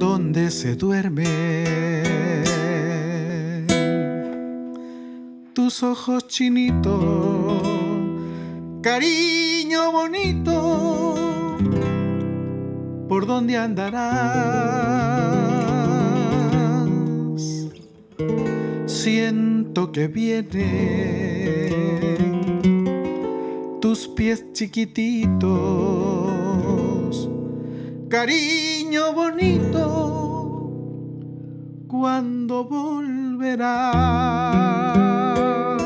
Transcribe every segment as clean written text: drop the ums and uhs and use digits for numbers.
donde se duerme tus ojos chinitos, cariño bonito, ¿por dónde andarás? Siento que vienen tus pies chiquititos, cariño bonito, ¿cuándo volverás?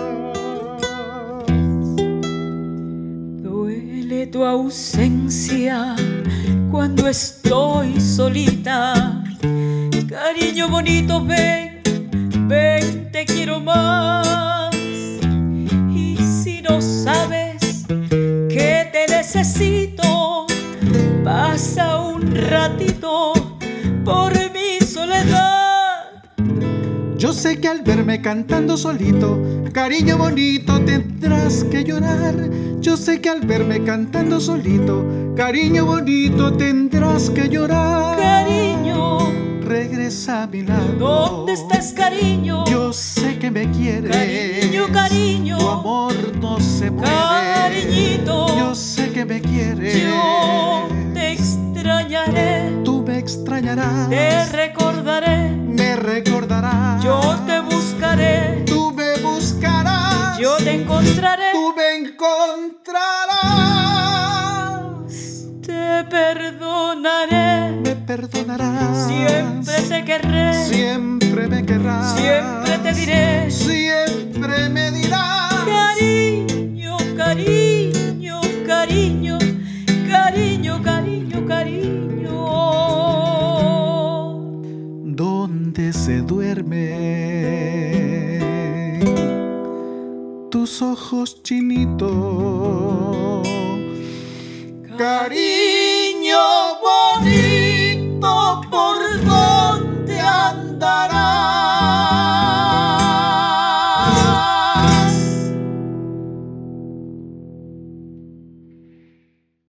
Duele tu ausencia cuando estoy solita. Cariño bonito, ven, ven, te quiero más. Y si no sabes que te necesito, pasa un ratito por mi soledad. Yo sé que al verme cantando solito, cariño bonito, tendrás que llorar. Yo sé que al verme cantando solito, cariño bonito, tendrás que llorar. Cariño, regresa a mi lado. ¿dónde estás, cariño? Yo sé que me quieres. Cariño, cariño, tu amor no se mueve. Cariñito, yo sé que me quieres. Yo te extrañaré. Tú me extrañarás. Te recordaré. Me recordarás. Yo te buscaré. Tú me buscarás. Yo te encontraré. Tú me encontrarás. Te perdonaré. Me perdonarás. Siempre te querré. Siempre me querrás. Siempre te diré. Siempre me dirás. Cariño, cariño, cariño, cariño, cariño, cariño. Donde se duermen tus ojos chinitos, cariño.